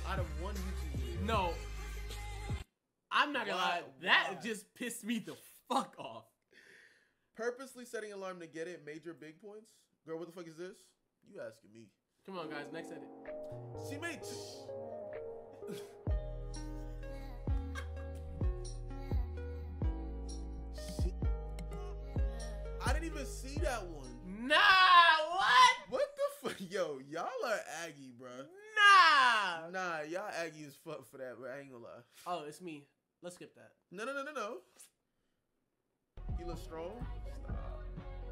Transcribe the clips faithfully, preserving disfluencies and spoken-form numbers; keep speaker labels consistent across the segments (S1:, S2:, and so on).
S1: out of one YouTube video.
S2: No. I'm not gonna
S1: Why?
S2: lie. That
S1: Why?
S2: just pissed me the fuck off.
S1: Purposely setting alarm to get it. Major big points. Girl, what the fuck is this? You asking me?
S2: Come on, guys. Next edit.
S1: She made. T she... I didn't even see that one.
S2: Nah. What?
S1: What the fuck? Yo, y'all are Aggie, bruh.
S2: Nah.
S1: Nah, y'all Aggie as fuck for that, but I ain't gonna lie.
S2: Oh, it's me. Let's skip that.
S1: No, no, no, no, no. He looks strong. Stop.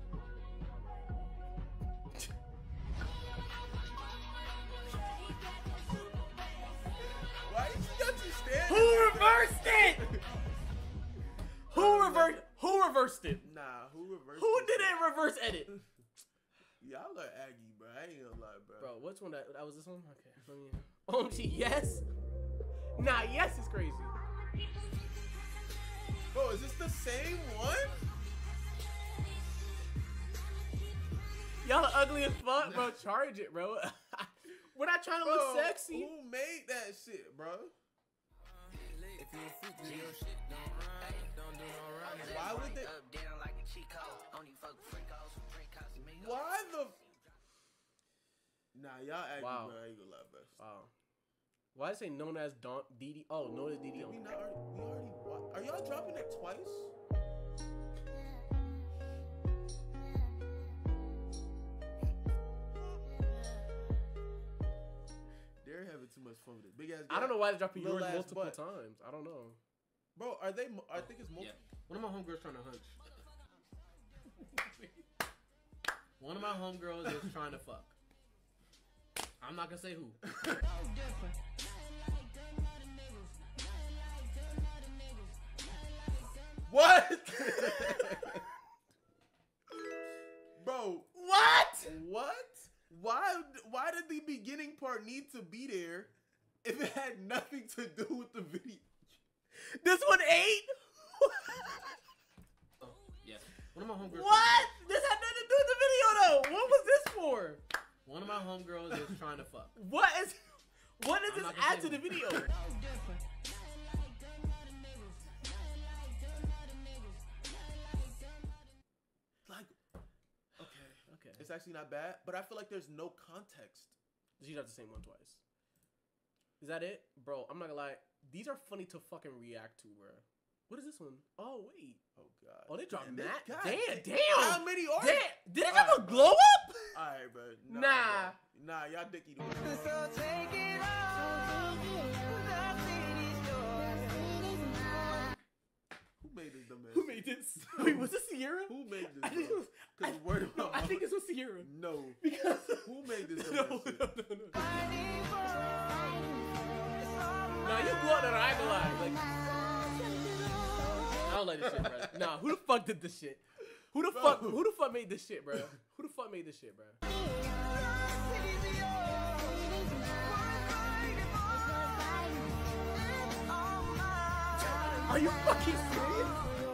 S1: Why did you got you stand?
S2: Who reversed it? Who reversed? Who reversed it?
S1: Nah, who reversed?
S2: Who
S1: this
S2: did
S1: shit?
S2: it reverse edit?
S1: Y'all are Aggie, bro. I ain't gonna lie, bro.
S2: Bro, which one? That, that was this one? Okay. Let me. O M G, yes. Nah, yes is crazy.
S1: Bro, is this the same one?
S2: Y'all are ugly as fuck, bro. Charge it, bro. We're not trying to
S1: Bro,
S2: look sexy.
S1: Who made that shit, bro? Why would they? Why the? Nah, y'all Aggie,
S2: Wow.
S1: bro. I ain't gonna lie, bro.
S2: Wow. Why did it say known as Don D D? Oh, known as D D.
S1: Did we not already? We already. wa- Are y'all dropping that twice? They're having too much fun with it. Big ass.
S2: I don't know why they're dropping
S1: Little
S2: yours
S1: ass
S2: multiple
S1: butt.
S2: times. I don't know.
S1: Bro, are they? mo- I think it's multiple.
S3: Yeah. One of my homegirls trying to hunch. One of my homegirls is trying to fuck. I'm not gonna say who.
S1: What? Bro,
S2: What?
S1: what? Why? Why did the beginning part need to be there if it had nothing to do with the video?
S2: This one ate?
S3: Oh, yeah. One of my homegirls.
S2: What? This had nothing to do with the video though. What was this for?
S3: One of my homegirls is trying to fuck.
S2: What is? What does
S3: I'm
S2: this
S3: not gonna
S2: add
S3: say
S2: to the
S3: who.
S2: video?
S1: Like, okay,
S2: Okay.
S1: it's actually not bad, but I feel like there's no context.
S2: Did you have the same one twice? Is that it? Bro, I'm not gonna lie. These are funny to fucking react to, bro. What is this one? Oh, wait.
S1: Oh god.
S2: Oh, they dropped
S1: And
S2: that?
S1: God,
S2: Damn,
S1: damn.
S2: damn.
S1: How many are?
S2: Damn. Did it
S1: All
S2: have
S1: right,
S2: a
S1: bro.
S2: glow up?
S1: All right, bro. Nah,
S2: Nah.
S1: bro. Nah, y'all dicky do Who made this dumbass?
S2: Who made this? Wait, was this Sierra?
S1: Who made this?
S2: I think, it
S1: bro?
S2: was, I,
S1: Cause word of
S2: no,
S1: my
S2: I think
S1: mouth-
S2: this was Sierra.
S1: No.
S2: Because
S1: Who made this
S2: no,
S1: dumbass
S2: no,
S1: shit?
S2: no, no. Nah, you blew out that I ain't gonna lie. Like, I don't like this shit, bro. Nah, who the fuck did this shit? Who the
S1: Bro.
S2: fuck? Who the fuck made this shit, bro? Who the fuck made this shit, bro? Are you fucking serious?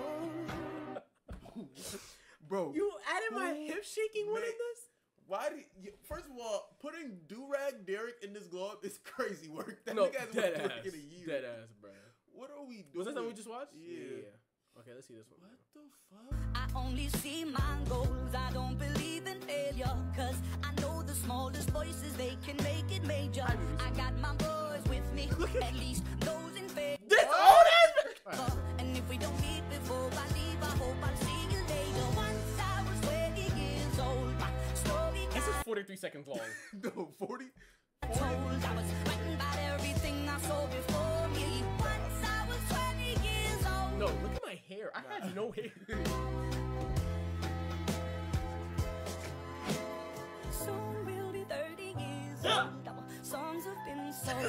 S1: Bro,
S2: You added my hip shaking one in
S1: made-
S2: this?
S1: why did you, first of all, putting Durag Derek in this glow up is crazy work. That
S2: No,
S1: nigga hasn't
S2: dead
S1: been
S2: ass,
S1: doing it in a year.
S2: dead ass, bro.
S1: What are we doing?
S2: Was that something we just watched?
S1: Yeah.
S2: Okay, let's see this one.
S1: What the fuck?
S4: I only see my goals, I don't believe in failure. Cause I know the smallest voices, they can make it major. I got my boys with me, at least those in favor.
S2: This old ass. Alright.
S4: And if we don't meet before I leave, I hope I'll see you later. Once I was twenty years old, my story
S2: This is
S4: got
S2: forty-three seconds long.
S1: No, forty.
S4: told. I was frightened about everything I saw before me. Once I was twenty years old.
S2: No, look at my hair. I had no hair.
S4: Soon we'll be thirty years old. Our songs have been sold.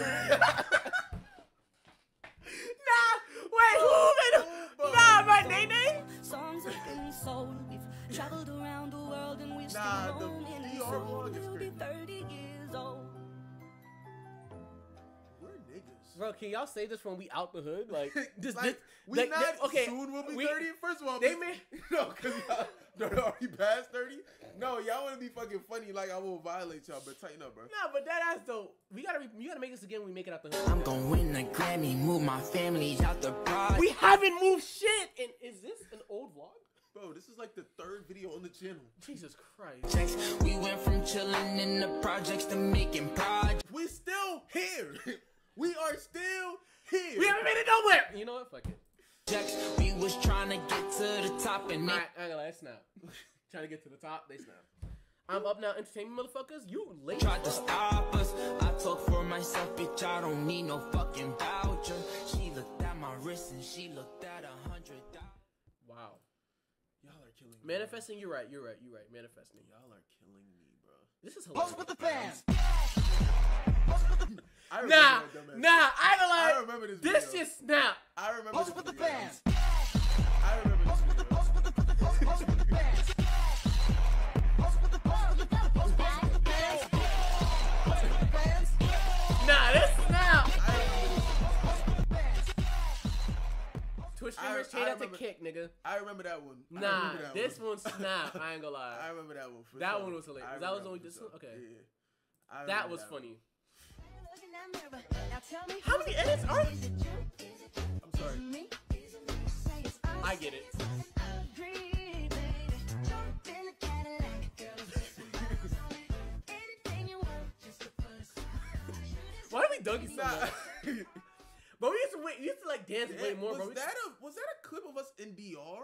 S2: Nah, wait, who made it? Nah, my name name?
S4: Songs have been sold. We've traveled around the world and we're
S1: Nah,
S4: still
S1: the
S4: roaming.
S1: D R blog
S4: Soon
S1: is
S4: we'll be
S1: crazy.
S4: thirty years old.
S1: We're niggas.
S2: Bro, can y'all say this when we out the hood? Like, this,
S1: Like,
S2: this
S1: we
S2: like,
S1: not
S2: this- okay.
S1: soon will be
S2: we-
S1: thirty. First of all,
S2: they
S1: bitch,
S2: may-
S1: no, cause y'all they're already past thirty. No, y'all want to be fucking funny like I will violate y'all, but tighten up, bro.
S2: Nah, but that ass though. We gotta, re- you gotta make this again when we make it out the hood.
S5: I'm gonna win a Grammy, move my family out the project.
S2: We haven't moved shit. And is this an old vlog?
S1: Bro, this is like the third video on the channel.
S2: Jesus Christ.
S5: We went from chilling in the projects to making projects.
S1: We still here. We are still here.
S2: We haven't made it nowhere. You know what? Fuck it.
S5: We was trying to get to the top and
S2: All
S5: they
S2: right, I ain't gonna lie, snap. Trying to get to the top, they snap. I'm up now, entertainment motherfuckers. You late.
S5: tried to stop us. I talk for myself, bitch. I don't need no fucking voucher. She looked at my wrist and she looked at a hundred dollars.
S2: Wow.
S1: Y'all are killing me.
S2: Manifesting, you're right, you're right, you're right. Manifesting.
S1: Y'all are killing me, bro.
S2: This is hilarious.
S5: Post with the fans.
S1: I remember
S2: Nah,
S1: that dumbass
S2: nah, I
S1: I
S2: ain't gonna
S1: remember this
S2: lie. This
S1: video.
S2: just snap.
S1: I remember
S5: Post
S1: this
S5: with the
S1: video.
S5: fans.
S1: I remember this video.
S5: Post with the post with the fans. Post with the post with the post with the fans. Post with the fans.
S2: Nah, this snap.
S1: I remember this.
S2: Twitch
S1: I-
S2: streamers
S1: I
S2: change that to
S1: remember-
S2: kick, nigga.
S1: I remember that one. I
S2: Nah,
S1: remember that
S2: this
S1: one.
S2: one snap. I ain't gonna lie.
S1: I remember that one. For
S2: That
S1: sure.
S2: one was hilarious.
S1: I
S2: That was
S1: remember
S2: only
S1: for
S2: this
S1: sure.
S2: one? Okay.
S1: Yeah, yeah. I
S2: That
S1: remember
S2: was
S1: one.
S2: funny.
S4: Now tell me,
S2: How many edits are there?
S4: is it you? Is it
S1: I'm sorry.
S4: me? Say it's us.
S2: I get it.
S4: Agree, baby. Jump in the Cadillac, girl. Anything you want, just to put us.
S2: Why do we dunk so
S1: Nah.
S2: much? But we used to wait. We used to like dance way
S1: Yeah,
S2: more,
S1: was
S2: bro. We-
S1: that a was that a clip of us in D R?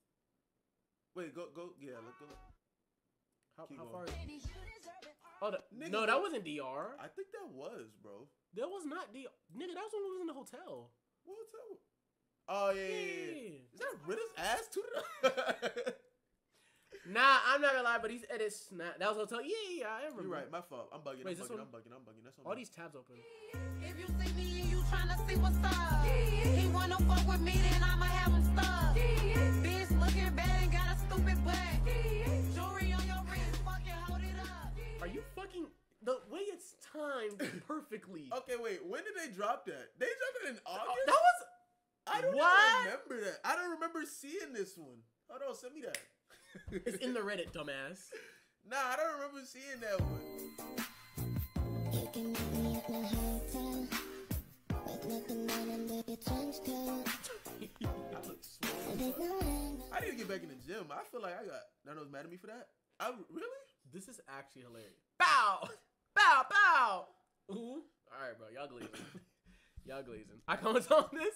S1: Wait, go go yeah, look go.
S2: How,
S1: Keep
S2: how
S1: going.
S2: far? Is
S4: Baby, you deserve it.
S2: Oh, the,
S1: Nigga,
S2: no,
S1: that-
S2: that wasn't D R.
S1: I think that was, bro.
S2: That was not D R. Nigga, that was when we was in the hotel.
S1: What hotel? Oh yeah, yeah, yeah.
S2: Yeah.
S1: Is that Ritter's ass tooted?
S2: Nah, I'm not gonna lie, but these edits, snap. That was hotel. Yeah, yeah, I remember.
S1: You're right, my fault. I'm bugging.
S2: Wait,
S1: I'm
S2: is this
S1: bugging,
S2: one?
S1: I'm bugging. I'm bugging. That's on
S2: All
S1: me.
S2: these tabs open.
S6: If you see me and you tryna see what's up, he wanna fuck with me, then I'ma have him stuck. Bitch looking bad and got a stupid butt. Jewelry on your wrist, fucking hold it up.
S2: Are you fucking the way it's timed perfectly?
S1: Okay, wait. When did they drop that? They dropped it in
S2: Oh,
S1: August.
S2: that was
S1: I don't
S2: What?
S1: even remember that. I don't remember seeing this one. Hold on, send me that.
S2: it's in the Reddit, dumbass.
S1: Nah, I don't remember seeing that one.
S7: You can meet me at my hotel with nothing on under your trench coat.
S1: I look swole.
S7: And there's no hang
S1: I need to get back in the gym. I feel like I got Nano's mad at me for that. I really?
S2: This is actually hilarious. Bow, bow, bow. Ooh. All right, bro. Y'all glazing. Y'all glazing. I comment on this.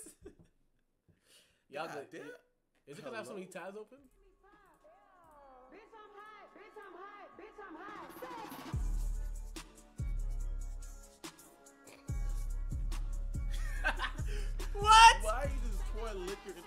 S2: Y'all
S1: God
S2: glazing.
S1: damn.
S2: Is it because I have so many tabs open?
S6: Bitch, I'm hot, bitch, I'm hot, bitch, I'm hot.
S2: What?
S1: Why are you just pouring liquor in?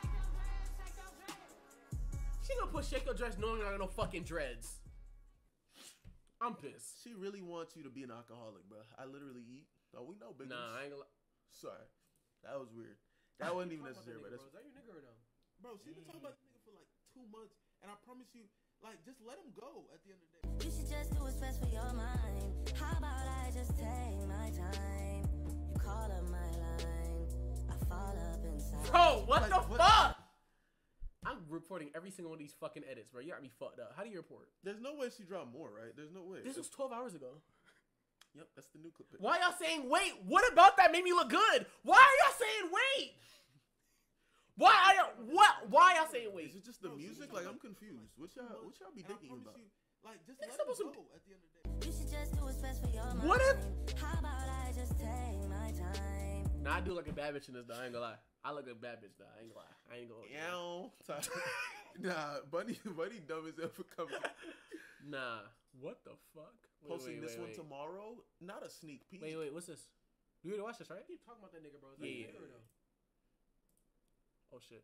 S2: She gonna put shake your dress knowing I got no fucking dreads. I'm pissed.
S1: She really wants you to be an alcoholic, bro. I literally eat. Oh, we know, big.
S2: Nah, I ain't gonna.
S1: Sorry, that was weird. That wasn't even necessary, but that's.
S2: Is that your nigga or no?
S1: Bro, she's been talking about this nigga for like two months, and I promise you, like, just let him go at the end of the day.
S7: You should just do what's best for your mind. How about I just take my time? You call up my line, I fall up inside.
S2: Bro, what
S1: Like,
S2: the
S1: what-
S2: fuck? I'm reporting every single one of these fucking edits, bro. You got me fucked up. How do you report?
S1: There's no way she dropped more, right? There's no way.
S2: This was twelve hours ago.
S1: Yep, that's the new clip.
S2: Why y'all saying wait? What about that made me look good? Why are y'all saying wait? Why are y'all what? Why y'all saying wait?
S1: Is it just the music? Like, I'm confused. What y'all, what y'all be And I thinking promise about? you, like, just
S2: It's
S1: let him
S2: supposed to-
S1: go at the end of the day.
S7: You should just do what's best for your mind.
S2: What if-
S7: How about I just take my time?
S2: Nah, I do like a bad bitch in this though. I ain't gonna lie. I look like a bad bitch though. I ain't gonna lie. I ain't gonna.
S1: Meow. Nah, Bunny, Bunny dumb as ever coming.
S2: Nah. What the fuck? Wait,
S1: Posting
S2: wait,
S1: this
S2: wait,
S1: one
S2: wait.
S1: tomorrow. Not a sneak peek.
S2: Wait, wait. What's this? You already watched this, right?
S3: Keep talking about that nigga, bro. Is that
S2: Yeah,
S3: your
S2: yeah,
S3: nigga or no?
S2: Oh shit.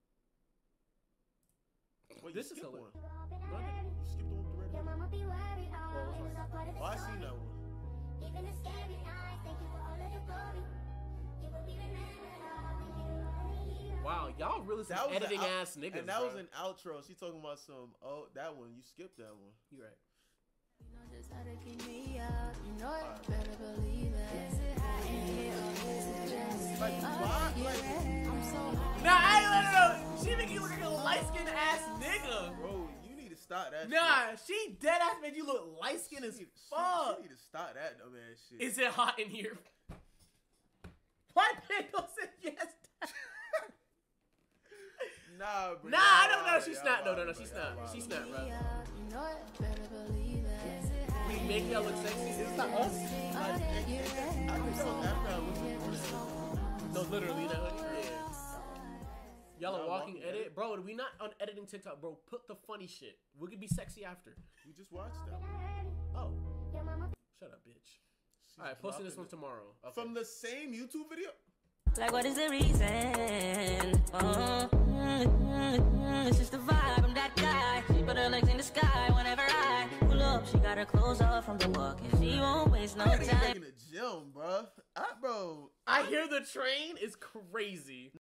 S1: Wait,
S2: This
S1: you
S2: is
S1: skipped
S2: hilarious.
S1: one.
S2: No, I didn't.
S1: You skipped the one with the red
S7: Your
S1: button.
S7: mama be worried,
S2: Oh,
S7: always
S2: which
S7: a part of the
S1: Oh, I seen that one.
S7: Even the scary eyes, thank you for all of the glory. You will be remembered, all thank you for all the heroes.
S2: Wow, y'all really some
S1: That was an
S2: editing
S1: out-
S2: ass niggas.
S1: And that
S2: bro.
S1: was an outro. She talking about some. Oh, that one. You skipped that one.
S2: You right.
S7: Just how to keep me out. You know it, better believe it. Is it hot in here or is it just
S1: Like, why? Like,
S7: I'm so hot.
S2: Nah, I ain't let her know. She make you look like a light skinned ass nigga.
S1: bro, you need to stop that.
S2: Nah, she dead ass made you look light skinned
S1: shit.
S2: as
S1: She,
S2: fuck.
S1: she need to stop that dumb ass shit.
S2: Is it hot in here? Why Pando said yes?
S1: Nah, bro.
S2: Nah, I don't know. She snapped. No, no, no. She snapped. She snapped, bro.
S7: You know it, better believe it. Is it hot
S2: We make y'all look sexy. It's not us.
S7: in here or is it just
S1: I just don't that guy looking
S2: No, literally, that hoodie. Yeah. Y'all are
S1: Y'all
S2: walking
S1: walking
S2: edit,
S1: edit?
S2: bro. We not on editing TikTok, bro. Put the funny shit. We could be sexy after.
S1: We just watched that.
S2: Oh, shut up, bitch.
S1: She's
S2: All right, posting this
S1: dropping
S2: one
S1: it.
S2: tomorrow. Okay.
S1: From the same YouTube video?
S7: like, what is the reason? Oh, mm, mm, mm, it's just the vibe. I'm that guy. She put her legs in the sky whenever I pull up. She got her clothes off from the walk, and she won't waste no
S1: I gotta get back
S7: time.
S1: in the gym, bro. I, bro.
S2: I hear the train is crazy.